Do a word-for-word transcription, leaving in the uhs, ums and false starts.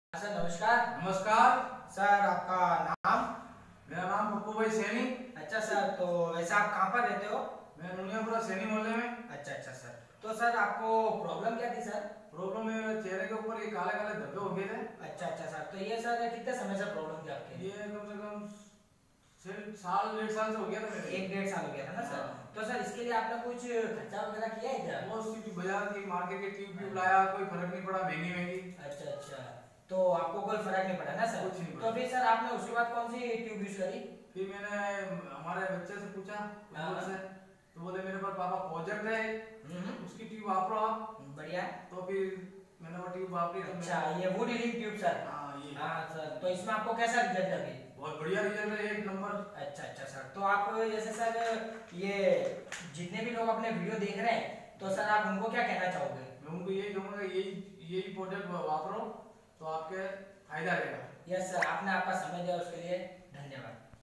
Sir नमस्कार। नमस्कार sir आपका नाम? मेरा नाम पप्पू भाई सैनी। अच्छा सर, तो वैसे आप कहाँ पर रहते हो? मैं नुनियापुरा सैनी मोहल्ले में। अच्छा अच्छा सर, तो सर आपको प्रॉब्लम क्या थी सर? प्रॉब्लम मेरे चेहरे के ऊपर ये काले काले धब्बे हो गए थे। अच्छा अच्छा सर, तो ये सर कितने समय से प्रॉब्लम थी आपके? ये कम से कम से- साल डेढ़ साल से हो गया था मेरे। एक डेढ़ साल हो गया था ना सर? हाँ। तो सर इसके लिए आपने कुछ खर्चा वगैरह किया है क्या? बहुत सी बाजार की मार्केट के ट्यूब ट्यूब लाया, कोई फर्क नहीं पड़ा, महंगी महंगी। अच्छा अच्छा, तो आपको कोई फर्क नहीं पड़ा ना सर? कुछ नहीं पड़ा। तो फिर सर आपने उसके बाद कौन सी ट्यूब यूज करी? फिर मैंने हमारे बच्चे से पूछा, हाँ। उनसे, तो बोले मेरे पास पापा प्रोजेक्ट है, हम्म, उसकी ट्यूब वापरो आप। बढ़िया। तो फिर मैंने वो ट्यूब वापरी। तो अच्छा, मैंने- ये वुड हीलिंग ट्यूब सर? हाँ ये हाँ सर, तो इसमें आपको कैसा रिजल्ट लगे? बहुत बढ़िया रिजल्ट है, एक नंबर। अच्छा अच्छा सर, तो आप जैसे सर ये जितने भी लोग अपने वीडियो देख रहे हैं, तो सर आप उनको क्या कहना चाहोगे? मैं उनको यही कहूँगा, यही यही प्रोडक्ट वापरो तो आपके फायदा रहेगा। यस सर, आपने आपका समय दिया उसके लिए धन्यवाद।